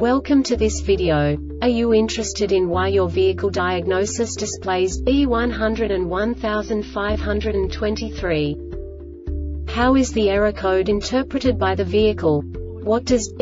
Welcome to this video. Are you interested in why your vehicle diagnosis displays B101523? How is the error code interpreted by the vehicle? What does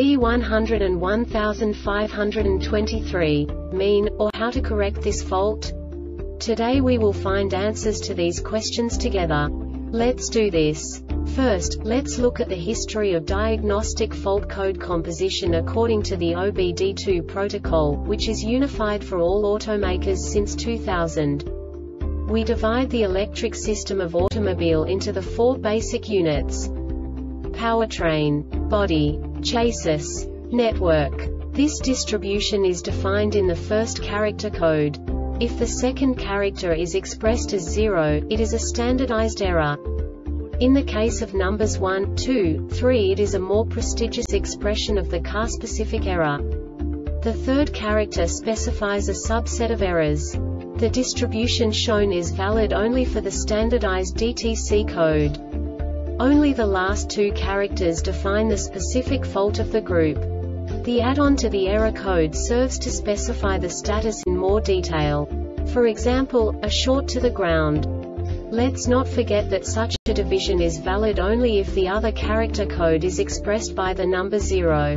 B101523 mean, or how to correct this fault? Today we will find answers to these questions together. Let's do this. First, let's look at the history of diagnostic fault code composition according to the OBD2 protocol, which is unified for all automakers since 2000. We divide the electric system of automobile into the four basic units: powertrain, body, chassis, network. This distribution is defined in the first character code. If the second character is expressed as 0, it is a standardized error. In the case of numbers 1, 2, 3, it is a more prestigious expression of the car-specific error. The third character specifies a subset of errors. The distribution shown is valid only for the standardized DTC code. Only the last two characters define the specific fault of the group. The add-on to the error code serves to specify the status in more detail. For example, a short to the ground. Let's not forget that such a division is valid only if the other character code is expressed by the number 0.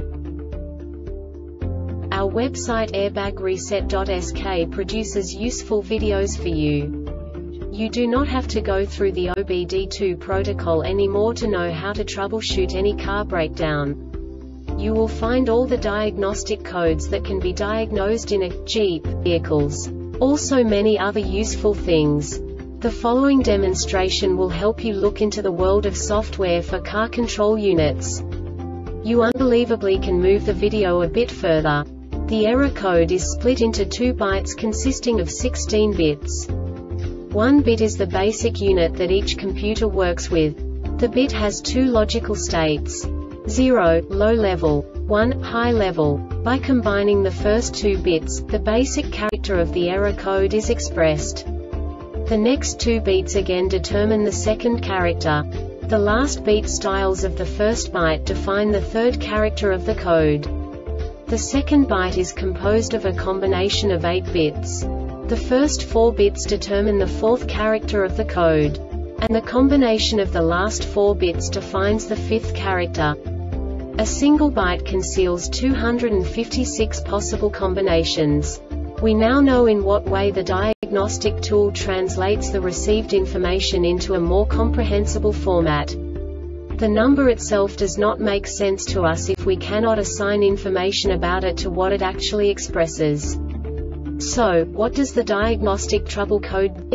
Our website airbagreset.sk produces useful videos for you. You do not have to go through the OBD2 protocol anymore to know how to troubleshoot any car breakdown. You will find all the diagnostic codes that can be diagnosed in a Jeep vehicles. Also many other useful things. The following demonstration will help you look into the world of software for car control units. You unbelievably can move the video a bit further. The error code is split into 2 bytes consisting of 16 bits. 1 bit is the basic unit that each computer works with. The bit has 2 logical states: 0, low level, 1, high level. By combining the first 2 bits, the basic character of the error code is expressed. The next 2 beats again determine the second character. The last beat styles of the first byte define the third character of the code. The second byte is composed of a combination of 8 bits. The first 4 bits determine the fourth character of the code. And the combination of the last 4 bits defines the fifth character. A single byte conceals 256 possible combinations. We now know in what way the diagnostic tool translates the received information into a more comprehensible format. The number itself does not make sense to us if we cannot assign information about it to what it actually expresses. So, what does the diagnostic trouble code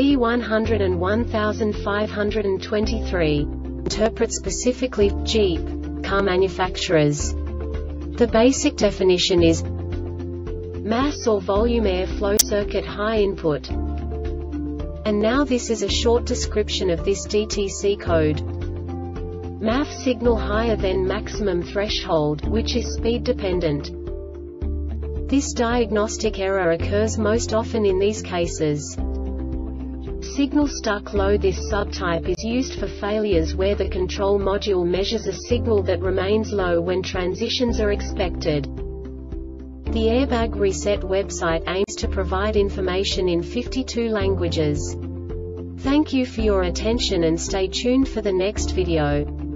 B101523 interpret specifically for Jeep car manufacturers? The basic definition is mass or volume airflow circuit high input. And now this is a short description of this DTC code. MAF signal higher than maximum threshold, which is speed dependent. This diagnostic error occurs most often in these cases. Signal stuck low. This subtype is used for failures where the control module measures a signal that remains low when transitions are expected. The Airbag Reset website aims to provide information in 52 languages. Thank you for your attention and stay tuned for the next video.